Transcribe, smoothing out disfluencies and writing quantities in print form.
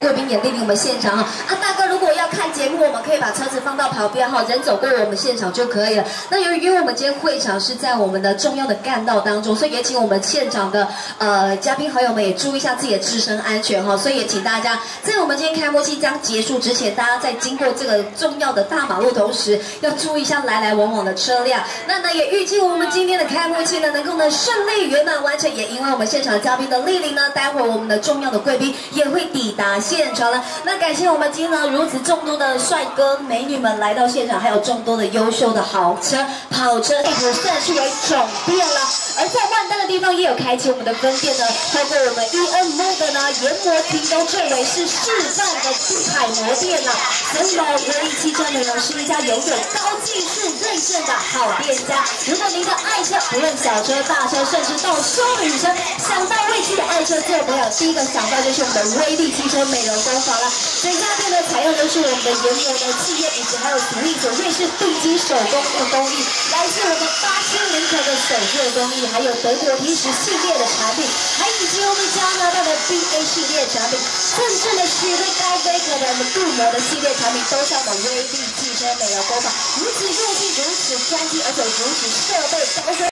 贵宾也莅临我们现场大哥，如果要看节目，我们可以把车子放到旁边人走过我们现场就可以了。那由于因为我们今天会场是在我们的重要的干道当中，所以也请我们现场的嘉宾好友们也注意一下自己的自身安全所以也请大家在我们今天开幕即将结束之前，大家在经过这个重要的大马路同时，要注意一下来来往往的车辆。那呢也预计我们今天的开幕期呢能够顺利圆满完成，也因为我们现场嘉宾的莅临呢，待会我们的重要的贵宾也会抵达现场了。那感谢我们今天呢如此众多的帅哥美女们来到现场，还有众多的优秀的豪车跑车，也算是为总店了。而在万丹的地方也有开启我们的分店呢，透过我们 EN-MODE 呢研磨提供最为是示范的彩模店所以威力汽车呢是一家拥有高技术认证的好店家。如果您的爱车不论小车大车，甚至到休旅车，想到为自己的爱车做朋友，第一个想到就是我们的威力汽车美容工坊了。整家店呢采用的是我们的研磨的企业以及还有独立所瑞士定金手工的工艺，来自我们8000克的手做工艺，还有德国皮实系列的产品，还以及我们加拿大的 BA 系列产品，甚至呢许多高规格的我们镀膜的系列产品，都是我们威力汽车美容工坊如此用心、如此专精，而且如此设备高规。